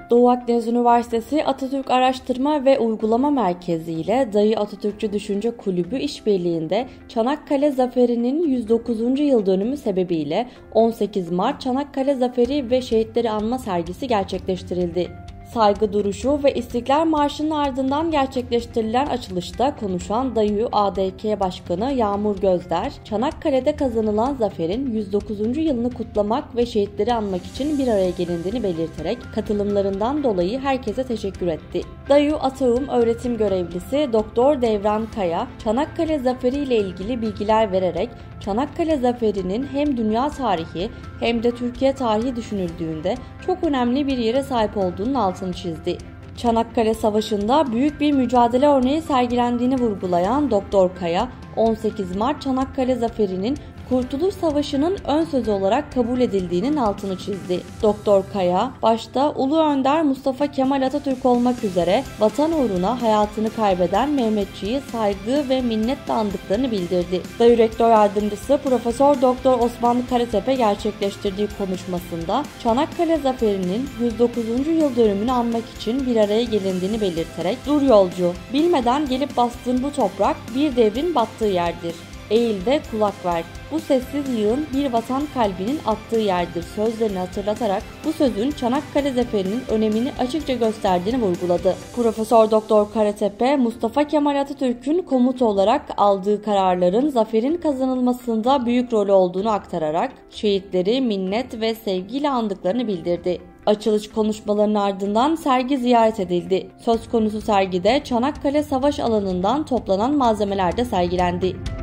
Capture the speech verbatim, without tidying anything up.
Doğu Akdeniz Üniversitesi Atatürk Araştırma ve Uygulama Merkezi ile Dayı Atatürkçü Düşünce Kulübü işbirliğinde Çanakkale Zaferi'nin yüz dokuzuncu yıl dönümü sebebiyle on sekiz Mart Çanakkale Zaferi ve Şehitleri Anma sergisi gerçekleştirildi. Saygı duruşu ve İstiklal Marşı'nın ardından gerçekleştirilen açılışta konuşan Dayı A D K Başkanı Yağmur Gözder, Çanakkale'de kazanılan zaferin yüz dokuzuncu yılını kutlamak ve şehitleri anmak için bir araya gelindiğini belirterek katılımlarından dolayı herkese teşekkür etti. Dayı Ataum öğretim görevlisi Doktor Devran Kaya, Çanakkale Zaferi ile ilgili bilgiler vererek Çanakkale Zaferi'nin hem dünya tarihi hem de Türkiye tarihi düşünüldüğünde çok önemli bir yere sahip olduğunun altını çizdi. Çanakkale Savaşı'nda büyük bir mücadele örneği sergilendiğini vurgulayan Doktor Kaya, on sekiz Mart Çanakkale Zaferi'nin Kurtuluş Savaşı'nın ön sözü olarak kabul edildiğinin altını çizdi. Doktor Kaya, başta Ulu Önder Mustafa Kemal Atatürk olmak üzere vatan uğruna hayatını kaybeden Mehmetçiği saygı ve minnetle andıklarını bildirdi. Dayı Rektör Yardımcısı Profesör Doktor Osman Karatepe gerçekleştirdiği konuşmasında Çanakkale Zaferi'nin yüz dokuzuncu yıl dönümünü anmak için bir araya gelindiğini belirterek "Dur yolcu, bilmeden gelip bastığın bu toprak bir devrin battığı yerdir. Eğil de kulak ver. Bu sessiz yığın bir vatan kalbinin attığı yerdir" sözlerini hatırlatarak bu sözün Çanakkale Zaferi'nin önemini açıkça gösterdiğini vurguladı. Profesör Doktor Karatepe, Mustafa Kemal Atatürk'ün komuta olarak aldığı kararların zaferin kazanılmasında büyük rolü olduğunu aktararak şehitleri minnet ve sevgiyle andıklarını bildirdi. Açılış konuşmalarının ardından sergi ziyaret edildi. Söz konusu sergide Çanakkale Savaş alanından toplanan malzemeler de sergilendi.